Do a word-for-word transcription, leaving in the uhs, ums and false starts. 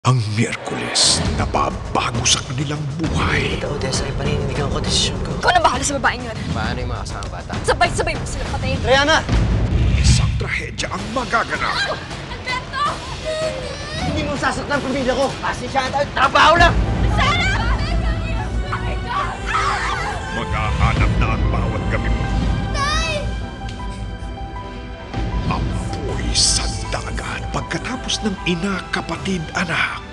Ang Miyerkules na babago sa kanilang buhay. Ito, Odessa, ay paninindigan ko desisyon ko. Ikaw na bahala sa babaeng yun. Paano yung mga kasama bata? Sabay-sabay mo sila patayin. Rihanna! Isang trahedya ang magaganap. Alberto! Hindi mo sasaktan ang pamilya ko! Pasensyahan tayo, trabaho lang! Sarah! Maghahanap na ang bawat gabi mo. Tay! Apoy sa dagat pagkatapos ng ina, kapatid, anak.